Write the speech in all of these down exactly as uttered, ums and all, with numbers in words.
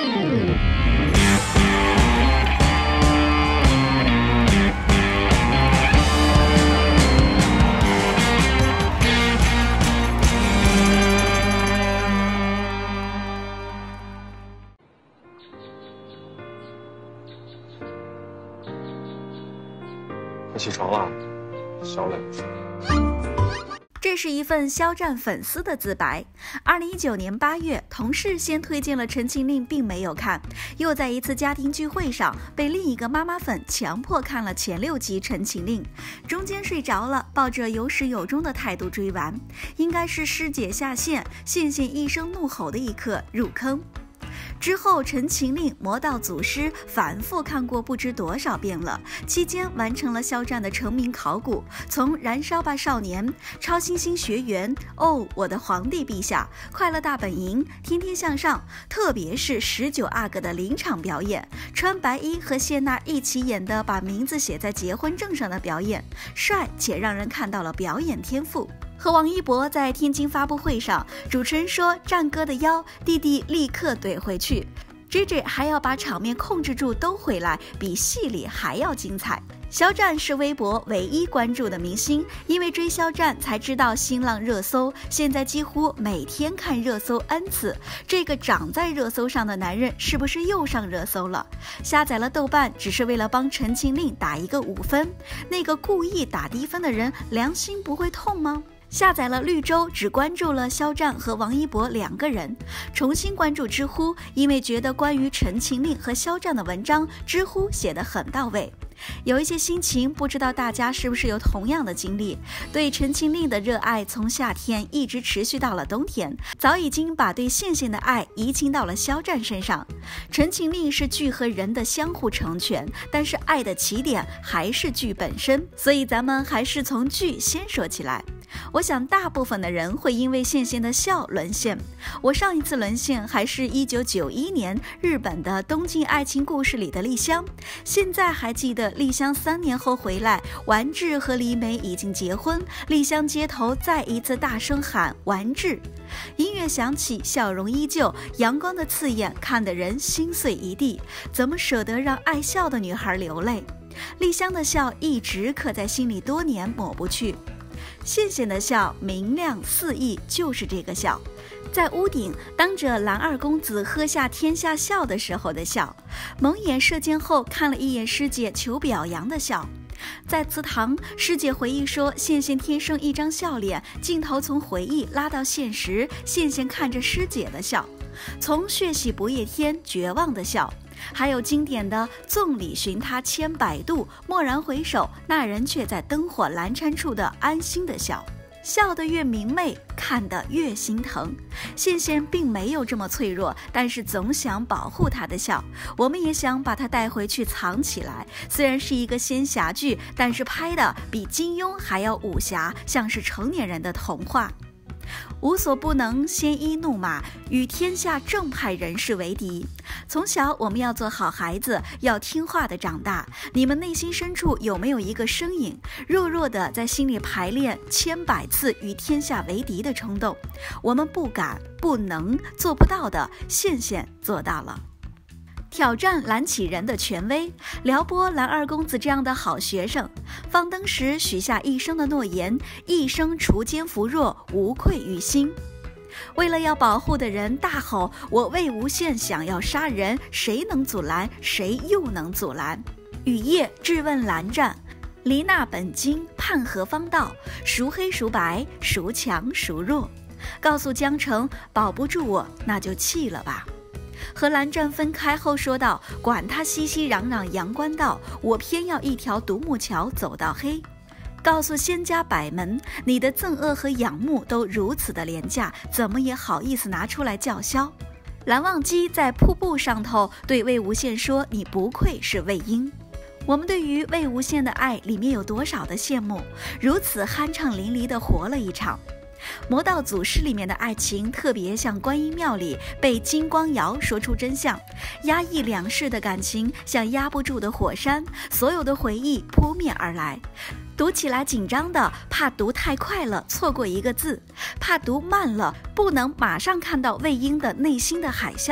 快起床了，小磊。 这是一份肖战粉丝的自白。二零一九年八月，同事先推荐了《陈情令》，并没有看，又在一次家庭聚会上被另一个妈妈粉强迫看了前六集《陈情令》，中间睡着了，抱着有始有终的态度追完。应该是师姐下线，线线一声怒吼的一刻入坑。之后，《陈情令》《魔道祖师》反复看过不知多少遍了，期间完成了肖战的成名考古，从《燃烧吧少年》、《超新星学园》、哦，我的皇帝陛下、快乐大本营、天天向上，特别是十九阿哥的临场表演，穿白衣和谢娜一起演的把名字写在结婚证上的表演，帅且让人看到了表演天赋。和王一博在天津发布会上，主持人说战哥的腰，弟弟立刻怼回去。J J 还要把场面控制住兜回来，比戏里还要精彩。肖战是微博唯一关注的明星，因为追肖战才知道新浪热搜，现在几乎每天看热搜 N 次。这个长在热搜上的男人是不是又上热搜了？下载了豆瓣只是为了帮《陈情令》打一个五分，那个故意打低分的人良心不会痛吗？下载了绿洲，只关注了肖战和王一博两个人。重新关注知乎，因为觉得关于陈情令和肖战的文章，知乎写得很到位。有一些心情，不知道大家是不是有同样的经历？对陈情令的热爱从夏天一直持续到了冬天，早已经把对线线的爱移情到了肖战身上。陈情令是剧和人的相互成全，但是爱的起点还是剧本身，所以咱们还是从剧先说起来。我想大部分的人会因为线线的笑沦陷，我上一次沦陷还是一九九一年日本的东京爱情故事里的丽香。现在还记得丽香三年后回来，完治和李美已经结婚，丽香街头再一次大声喊完治，音乐响起，笑容依旧，阳光的刺眼，看得人心碎一地，怎么舍得让爱笑的女孩流泪？丽香的笑一直刻在心里多年，抹不去。线线的笑明亮四溢，就是这个笑，在屋顶当着蓝二公子喝下天下笑的时候的笑，蒙眼射箭后看了一眼师姐求表扬的笑，在祠堂师姐回忆说线线天生一张笑脸，镜头从回忆拉到现实，线线看着师姐的笑，从血洗不夜天绝望的笑，还有经典的纵里寻他千百度，蓦然回首，那人却在灯火阑珊处的安心的笑。笑得越明媚，看得越心疼。线线并没有这么脆弱，但是总想保护她的笑，我们也想把她带回去藏起来。虽然是一个仙侠剧，但是拍的比金庸还要武侠，像是成年人的童话。无所不能，鲜衣怒马，与天下正派人士为敌。从小我们要做好孩子，要听话的长大。你们内心深处有没有一个声音，弱弱的在心里排练千百次与天下为敌的冲动？我们不敢、不能、做不到的，线线做到了。挑战蓝启仁的权威，撩拨蓝二公子这样的好学生。放灯时许下一生的诺言，一生锄奸扶弱，无愧于心。为了要保护的人大吼，我魏无羡想要杀人，谁能阻拦？谁又能阻拦？雨夜质问蓝湛，离那本经，判何方道？孰黑孰白？孰强孰弱？告诉江城，保不住我，那就弃了吧。和蓝湛分开后说道，管他熙熙攘攘阳关道，我偏要一条独木桥走到黑。告诉仙家百门，你的憎恶和仰慕都如此的廉价，怎么也好意思拿出来叫嚣？蓝忘机在瀑布上头对魏无羡说，你不愧是魏婴。我们对于魏无羡的爱里面有多少的羡慕，如此酣畅淋漓地活了一场。魔道祖师里面的爱情特别像观音庙里被金光瑶说出真相，压抑两世的感情像压不住的火山，所有的回忆扑面而来。读起来紧张的，怕读太快了错过一个字，怕读慢了不能马上看到魏婴的内心的海啸。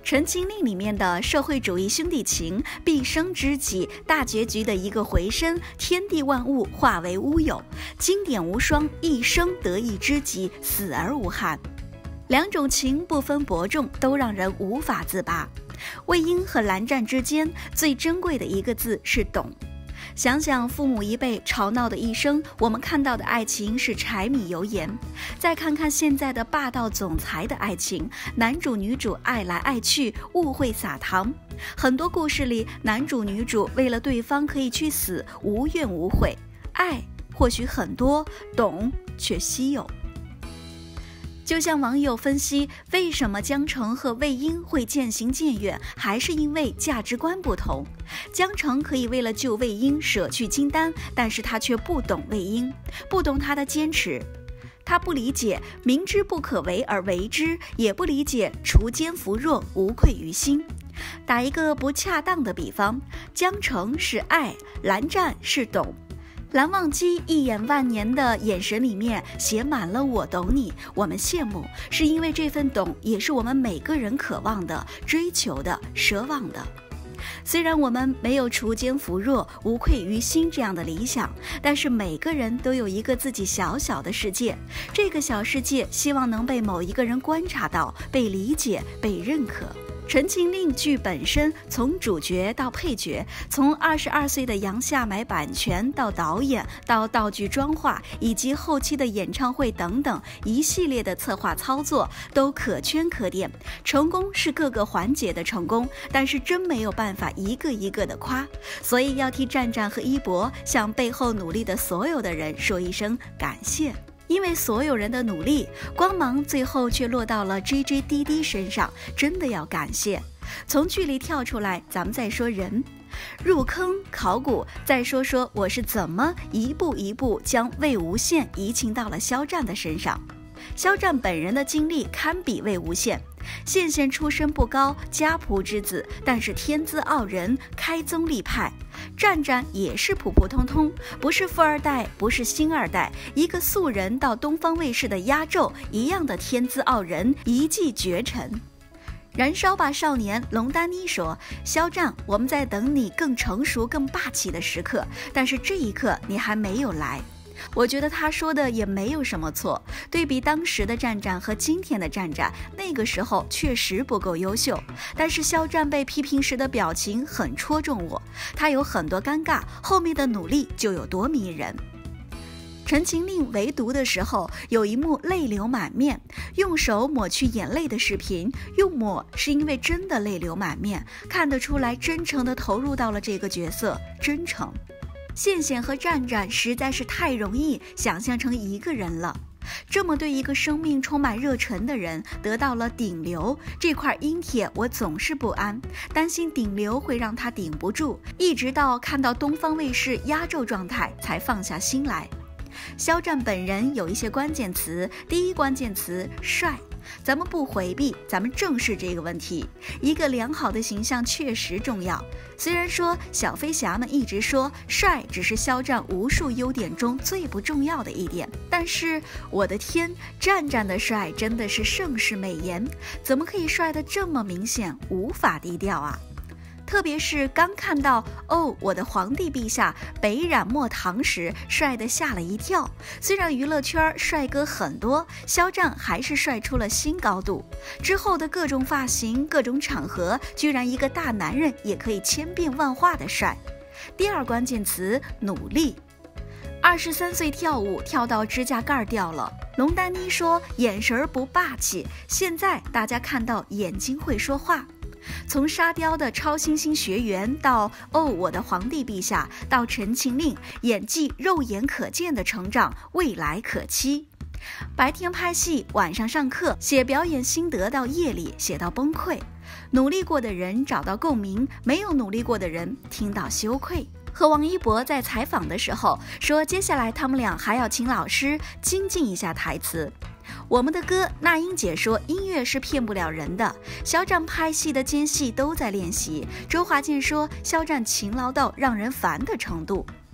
陈情令里面的社会主义兄弟情、毕生知己、大结局的一个回声，天地万物化为乌有，经典无双，一生得一知己，死而无憾。两种情不分伯仲，都让人无法自拔。魏婴和蓝湛之间最珍贵的一个字是懂。想想父母一辈吵闹的一生，我们看到的爱情是柴米油盐。再看看现在的霸道总裁的爱情，男主女主爱来爱去，误会撒糖。很多故事里，男主女主为了对方可以去死，无怨无悔。爱或许很多，懂却稀有。就像网友分析，为什么江澄和魏婴会渐行渐远，还是因为价值观不同。江澄可以为了救魏婴舍去金丹，但是他却不懂魏婴，不懂他的坚持。他不理解明知不可为而为之，也不理解锄奸扶弱，无愧于心。打一个不恰当的比方，江澄是爱，蓝湛是懂。蓝忘机一眼万年的眼神里面写满了我懂你，我们羡慕，是因为这份懂也是我们每个人渴望的、追求的、奢望的。虽然我们没有锄奸扶弱、无愧于心这样的理想，但是每个人都有一个自己小小的世界，这个小世界希望能被某一个人观察到、被理解、被认可。《陈情令》剧本身从主角到配角，从二十二岁的杨夏买版权到导演到道具装化以及后期的演唱会等等一系列的策划操作都可圈可点。成功是各个环节的成功，但是真没有办法一个一个的夸，所以要替湛湛和一博向背后努力的所有的人说一声感谢。因为所有人的努力，光芒最后却落到了 J J 滴滴身上，真的要感谢。从剧里跳出来，咱们再说人。入坑考古，再说说我是怎么一步一步将魏无羡移情到了肖战的身上。肖战本人的经历堪比魏无羡，羡羡出身不高，家仆之子，但是天资傲人，开宗立派。湛湛也是普普通通，不是富二代，不是星二代，一个素人到东方卫视的压轴，一样的天资傲人，一骑绝尘。燃烧吧少年，龙丹妮说，肖战，我们在等你更成熟更霸气的时刻，但是这一刻你还没有来。我觉得他说的也没有什么错，对比当时的湛湛和今天的湛湛，那个时候确实不够优秀，但是肖战被批评时的表情很戳中我，他有很多尴尬，后面的努力就有多迷人。陈情令围读的时候，有一幕泪流满面，用手抹去眼泪的视频，用抹是因为真的泪流满面，看得出来真诚地投入到了这个角色，真诚。羡羡和湛湛实在是太容易想象成一个人了，这么对一个生命充满热忱的人得到了顶流这块阴铁，我总是不安，担心顶流会让他顶不住，一直到看到东方卫视压轴状态才放下心来。肖战本人有一些关键词，第一关键词帅，咱们不回避，咱们正视这个问题。一个良好的形象确实重要，虽然说小飞侠们一直说帅只是肖战无数优点中最不重要的一点，但是我的天，湛湛的帅真的是盛世美颜，怎么可以帅得这么明显，无法低调啊。特别是刚看到哦，我的皇帝陛下北染墨唐时，帅得吓了一跳。虽然娱乐圈帅哥很多，肖战还是帅出了新高度。之后的各种发型、各种场合，居然一个大男人也可以千变万化的帅。第二关键词努力。二十三岁跳舞跳到指甲盖掉了，龙丹妮说眼神不霸气，现在大家看到眼睛会说话。从沙雕的超新星学员到哦我的皇帝陛下，到陈情令，演技肉眼可见的成长，未来可期。白天拍戏，晚上上课，写表演心得到夜里写到崩溃。努力过的人找到共鸣，没有努力过的人听到羞愧。和王一博在采访的时候说，接下来他们俩还要请老师精进一下台词。我们的歌，那英姐说音乐是骗不了人的。肖战拍戏的间隙都在练习。周华健说肖战勤劳到让人烦的程度。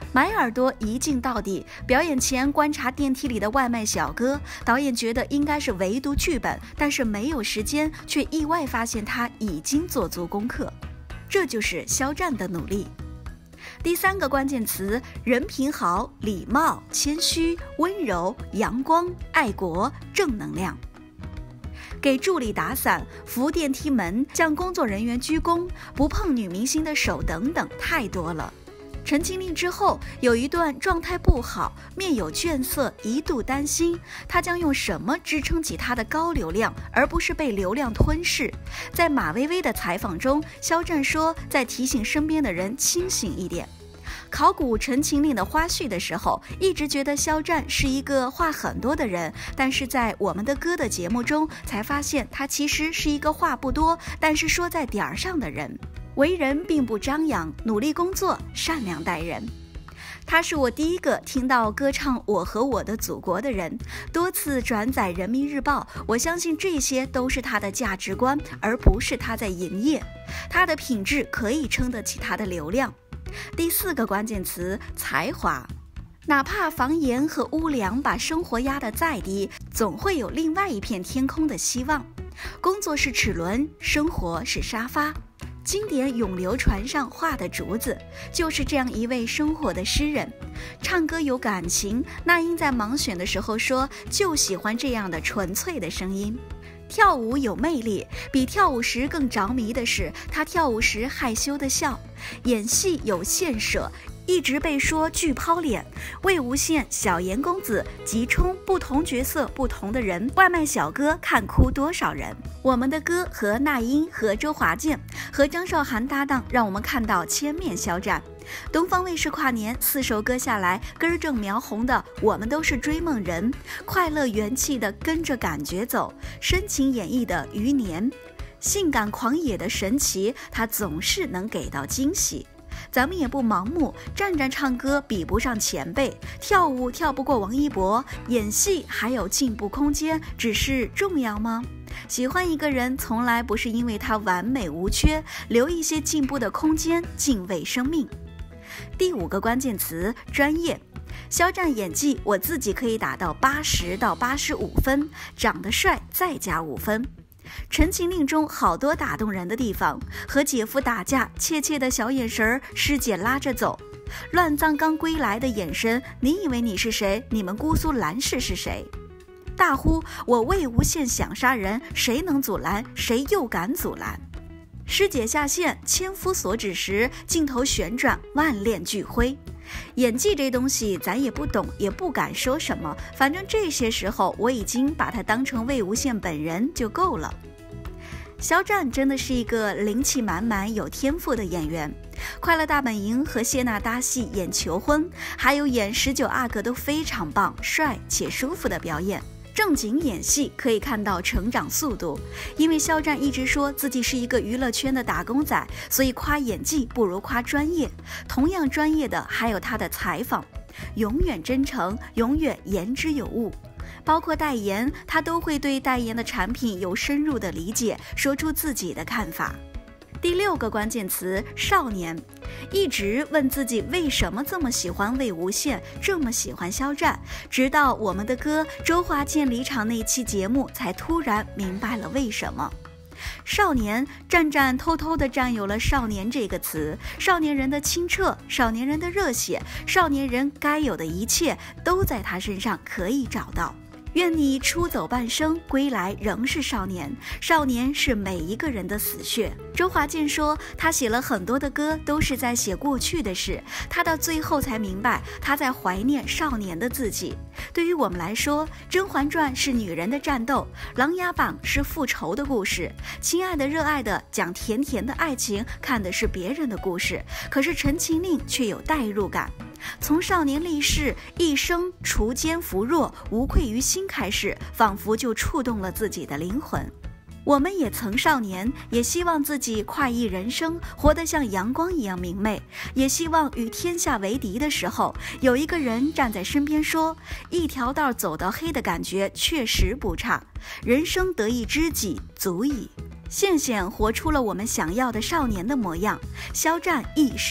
买耳朵一镜到底，表演前观察电梯里的外卖小哥，导演觉得应该是围读剧本，但是没有时间，却意外发现他已经做足功课。这就是肖战的努力。第三个关键词：人品好、礼貌、谦虚、温柔、阳光、爱国、正能量。给助理打伞、扶电梯门、向工作人员鞠躬、不碰女明星的手等等，太多了。《陈情令》之后有一段状态不好，面有倦色，一度担心他将用什么支撑起他的高流量，而不是被流量吞噬。在马薇薇的采访中，肖战说在提醒身边的人清醒一点。考古《陈情令》的花絮的时候，一直觉得肖战是一个话很多的人，但是在我们的歌的节目中才发现他其实是一个话不多，但是说在点儿上的人。为人并不张扬，努力工作，善良待人。他是我第一个听到歌唱《我和我的祖国》的人，多次转载人民日报，我相信这些都是他的价值观，而不是他在营业。他的品质可以撑得起他的流量。第四个关键词：才华。哪怕房檐和屋梁把生活压得再低，总会有另外一片天空的希望。工作是齿轮，生活是沙发。经典永流传上画的竹子，就是这样一位生活的诗人。唱歌有感情，那英在盲选的时候说，就喜欢这样的纯粹的声音。跳舞有魅力，比跳舞时更着迷的是他跳舞时害羞的笑。演戏有现舍，一直被说巨抛脸。魏无羡、小颜公子、吉冲，不同角色不同的人，外卖小哥看哭多少人。我们的歌和那英和周华健和张韶涵搭档，让我们看到千面肖战。东方卫视跨年四首歌下来，根正苗红的我们都是追梦人，快乐元气的跟着感觉走，深情演绎的余年，性感狂野的神奇，他总是能给到惊喜。咱们也不盲目，站站唱歌比不上前辈，跳舞跳不过王一博，演戏还有进步空间，只是重要吗？喜欢一个人从来不是因为他完美无缺，留一些进步的空间，敬畏生命。第五个关键词：专业。肖战演技我自己可以打到八十到八十五分，长得帅再加五分。陈情令中好多打动人的地方，和姐夫打架怯怯的小眼神，师姐拉着走，乱葬岗归来的眼神，你以为你是谁？你们姑苏蓝氏是谁？大呼我魏无羡想杀人，谁能阻拦？谁又敢阻拦？师姐下线，千夫所指时，镜头旋转，万炼俱灰。演技这东西咱也不懂，也不敢说什么，反正这些时候我已经把他当成魏无羡本人就够了。肖战真的是一个灵气满满、有天赋的演员。快乐大本营和谢娜搭戏演求婚，还有演十九阿哥都非常棒，帅且舒服的表演。正经演戏可以看到成长速度，因为肖战一直说自己是一个娱乐圈的打工仔，所以夸演技不如夸专业。同样专业的还有他的采访，永远真诚，永远言之有物。包括代言，他都会对代言的产品有深入的理解，说出自己的看法。第六个关键词：少年。一直问自己为什么这么喜欢魏无羡，这么喜欢肖战，直到我们的歌周华健离场那期节目，才突然明白了为什么。少年，战战偷偷地占有了少年这个词，少年人的清澈，少年人的热血，少年人该有的一切都在他身上可以找到。愿你出走半生，归来仍是少年。少年是每一个人的死穴。周华健说，他写了很多的歌，都是在写过去的事。他到最后才明白，他在怀念少年的自己。对于我们来说，《甄嬛传》是女人的战斗，《琅琊榜》是复仇的故事，亲爱的热爱的讲甜甜的爱情，看的是别人的故事。可是《陈情令》却有代入感。从少年立誓一生锄奸扶弱，无愧于心开始，仿佛就触动了自己的灵魂。我们也曾少年，也希望自己快意人生，活得像阳光一样明媚，也希望与天下为敌的时候，有一个人站在身边说，一条道走到黑的感觉确实不差，人生得一知己足矣。羡羡活出了我们想要的少年的模样，肖战亦是。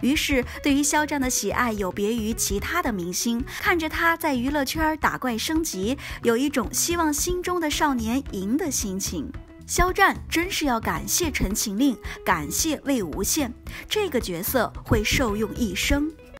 于是对于肖战的喜爱有别于其他的明星，看着他在娱乐圈打怪升级，有一种希望心中的少年赢的心情。肖战真是要感谢陈情令，感谢魏无羡，这个角色会受用一生。